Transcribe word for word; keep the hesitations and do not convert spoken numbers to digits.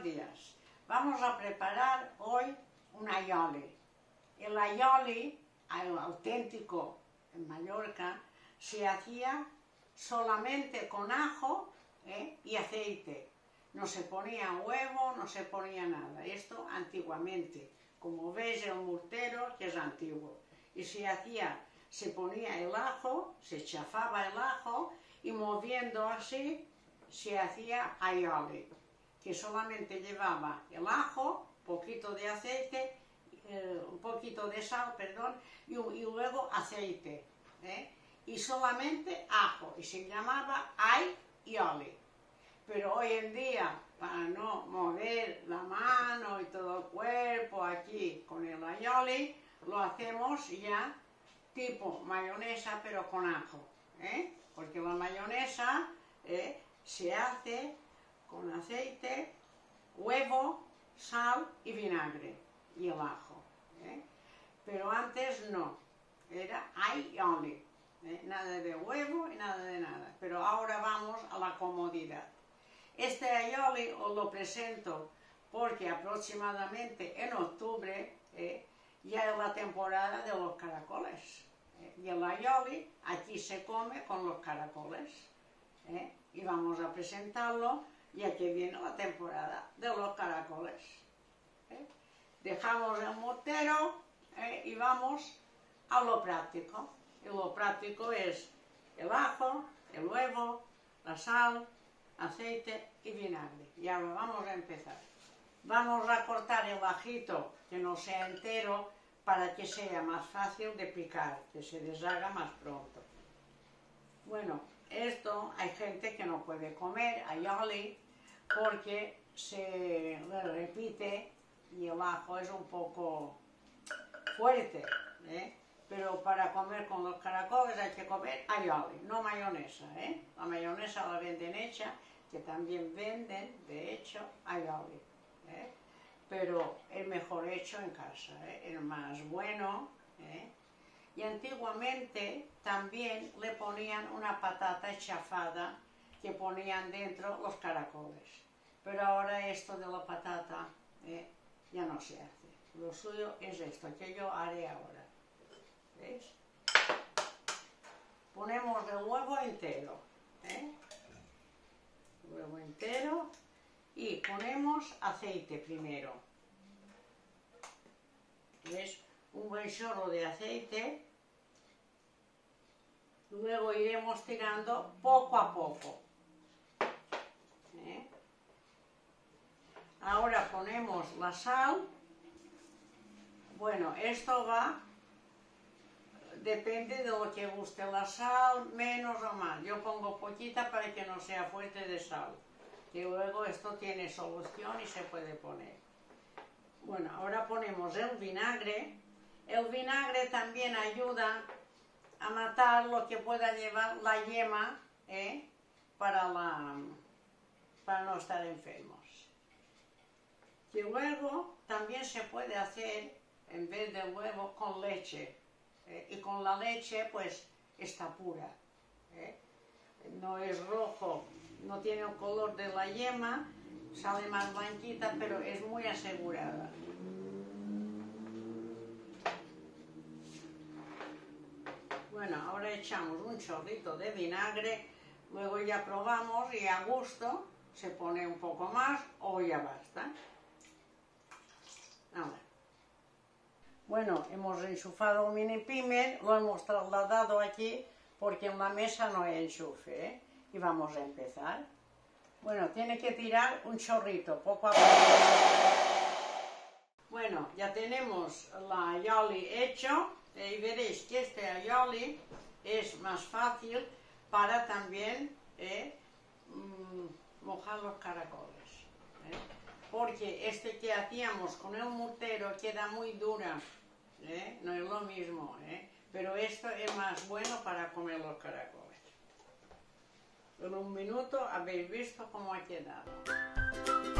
días. Vamos a preparar hoy un aioli. El aioli, el auténtico en Mallorca, se hacía solamente con ajo ¿eh? y aceite. No se ponía huevo, no se ponía nada. Esto antiguamente. Como veis, el mortero, que es antiguo. Y se hacía, se ponía el ajo, se chafaba el ajo y moviendo así se hacía aioli, que solamente llevaba el ajo, poquito de aceite, eh, un poquito de sal, perdón, y, y luego aceite, ¿eh? y solamente ajo, y se llamaba aioli. Pero hoy en día, para no mover la mano y todo el cuerpo aquí con el aioli, lo hacemos ya tipo mayonesa, pero con ajo, ¿eh? porque la mayonesa ¿eh? se hace con aceite, huevo, sal y vinagre y el ajo. ¿eh? Pero antes no, era aioli, ¿eh? nada de huevo y nada de nada. Pero ahora vamos a la comodidad. Este aioli os lo presento porque aproximadamente en octubre ¿eh? ya es la temporada de los caracoles. ¿eh? Y el aioli aquí se come con los caracoles. ¿eh? Y vamos a presentarlo ya que viene la temporada de los caracoles. ¿eh? Dejamos el mortero ¿eh? y vamos a lo práctico. Y lo práctico es el ajo, el huevo, la sal, aceite y vinagre. Y ahora vamos a empezar. Vamos a cortar el ajito que no sea entero para que sea más fácil de picar, que se deshaga más pronto. Bueno, esto hay gente que no puede comer aioli porque se le repite y el ajo es un poco fuerte, ¿eh? Pero para comer con los caracoles hay que comer aioli, no mayonesa, ¿eh? La mayonesa la venden hecha, que también venden, de hecho, aioli, ¿eh? Pero es mejor hecho en casa, ¿eh? Es más bueno, ¿eh? Y antiguamente también le ponían una patata chafada que ponían dentro los caracoles. Pero ahora esto de la patata ¿eh? ya no se hace. Lo suyo es esto, que yo haré ahora. ¿Veis? Ponemos el huevo entero, ¿eh? huevo entero y ponemos aceite primero. ¿Veis? Un buen chorro de aceite. Luego iremos tirando poco a poco. ¿eh? Ahora ponemos la sal. Bueno, esto va... Depende de lo que guste la sal, menos o más. Yo pongo poquita para que no sea fuerte de sal. Y luego esto tiene solución y se puede poner. Bueno, ahora ponemos el vinagre. El vinagre también ayuda a matar lo que pueda llevar la yema ¿eh? para, la, para no estar enfermos. Y luego también se puede hacer, en vez de huevo, con leche. ¿eh? Y con la leche, pues, está pura. ¿eh? No es rojo, no tiene el color de la yema, sale más blanquita, pero es muy asegurada. Bueno, ahora echamos un chorrito de vinagre, luego ya probamos y a gusto se pone un poco más o ya basta. Ahora. Bueno, hemos enchufado un mini pimer, lo hemos trasladado aquí porque en la mesa no hay enchufe, ¿eh? Y vamos a empezar. Bueno, tiene que tirar un chorrito, poco a poco. Bueno, ya tenemos la aioli hecho. Y veréis que este aioli es más fácil para también eh, mm, mojar los caracoles. ¿eh? Porque este que hacíamos con el mortero queda muy dura, ¿eh? no es lo mismo, ¿eh? pero esto es más bueno para comer los caracoles. En un minuto habéis visto cómo ha quedado.